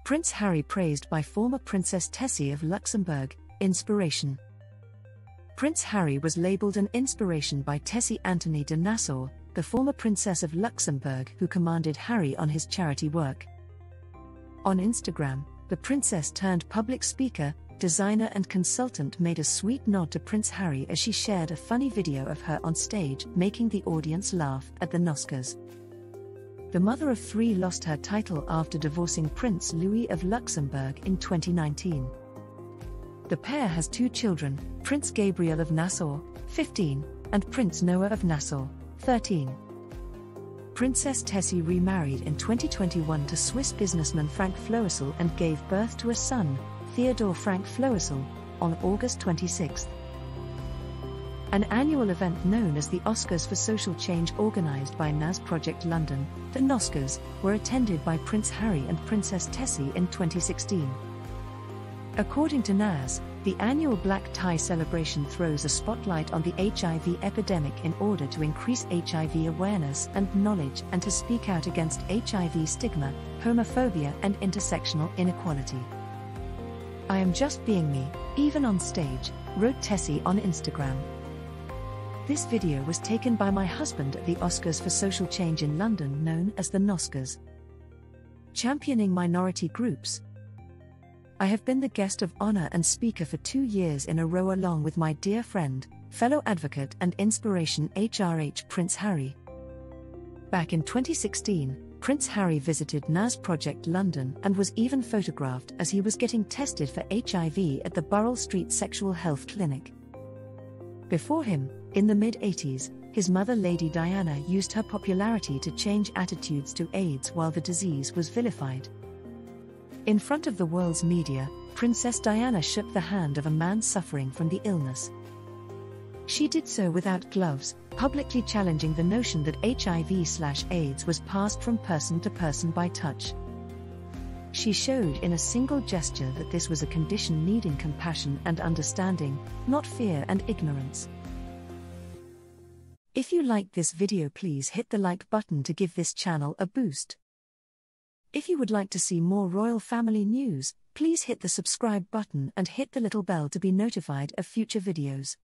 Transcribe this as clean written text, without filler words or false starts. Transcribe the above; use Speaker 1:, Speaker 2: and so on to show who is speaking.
Speaker 1: Prince Harry praised by former Princess Tessie of Luxembourg, inspiration. Prince Harry was labelled an inspiration by Tessie Antony de Nassau, the former Princess of Luxembourg who commanded Harry on his charity work. On Instagram, the princess turned public speaker, designer and consultant made a sweet nod to Prince Harry as she shared a funny video of her on stage making the audience laugh at the Oscars. The mother of three lost her title after divorcing Prince Louis of Luxembourg in 2019. The pair has two children, Prince Gabriel of Nassau, 15, and Prince Noah of Nassau, 13. Princess Tessie remarried in 2021 to Swiss businessman Frank Floessel and gave birth to a son, Theodore Frank Floessel, on August 26. An annual event known as the Oscars for Social Change organised by NAS Project London, the Oscars, were attended by Prince Harry and Princess Tessie in 2016. According to NAS, the annual Black Tie celebration throws a spotlight on the HIV epidemic in order to increase HIV awareness and knowledge and to speak out against HIV stigma, homophobia and intersectional inequality. "I am just being me, even on stage," wrote Tessie on Instagram. This video was taken by my husband at the Oscars for Social Change in London, known as the Oscars. Championing minority groups. I have been the guest of honor and speaker for 2 years in a row along with my dear friend, fellow advocate and inspiration HRH Prince Harry. Back in 2016, Prince Harry visited NAS Project London and was even photographed as he was getting tested for HIV at the Burrell Street Sexual Health Clinic. Before him, in the mid-80s, his mother Lady Diana used her popularity to change attitudes to AIDS while the disease was vilified. In front of the world's media, Princess Diana shook the hand of a man suffering from the illness. She did so without gloves, publicly challenging the notion that HIV/AIDS was passed from person to person by touch. She showed in a single gesture that this was a condition needing compassion and understanding, not fear and ignorance. If you liked this video, please hit the like button to give this channel a boost. If you would like to see more royal family news, please hit the subscribe button and hit the little bell to be notified of future videos.